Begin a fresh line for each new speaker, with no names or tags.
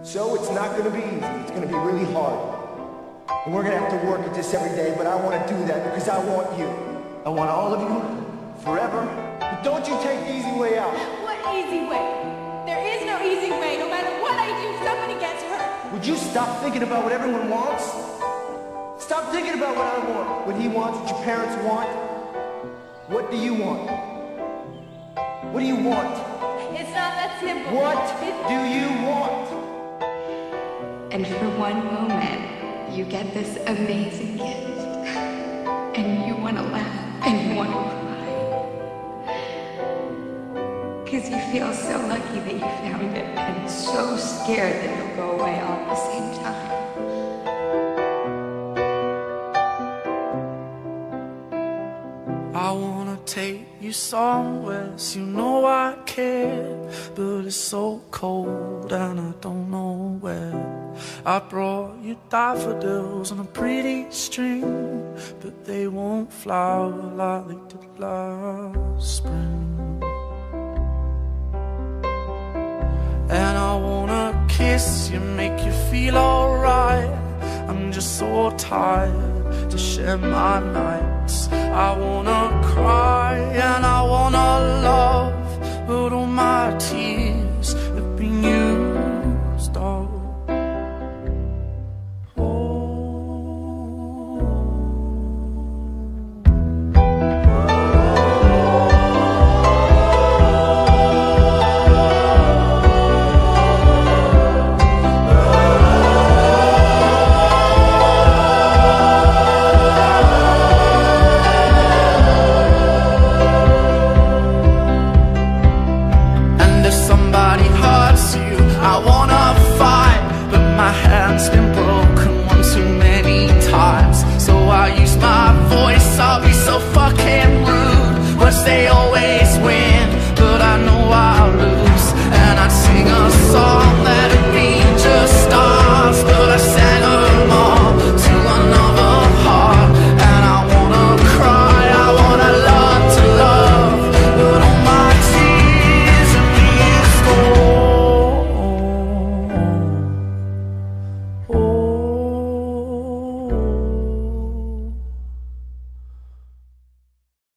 So it's not gonna be easy, it's gonna be really hard. And we're gonna have to work at this every day, but I wanna do that because I want you. I want all of you, forever. But don't you take the easy way out.
What easy way? There is no easy way. No matter what I do, somebody gets hurt.
Would you stop thinking about what everyone wants? Stop thinking about what I want, what he wants, what your parents want. What do you want? What do you want?
It's not that simple.
What do you want?
And for one moment, you get this amazing gift. And you want to laugh and you want to cry. Because you feel so lucky that you found it and so scared that it'll go away all at the same time.
I wanna take you somewhere, so you know I care, but it's so cold and I don't know where. I brought you daffodils on a pretty string, but they won't flower like they did last spring. And I wanna kiss you, make you feel alright. I'm just so tired to share my nights. I wanna cry and I wanna love, but all my tears have been used up. I'll be so fucking rude. Stay on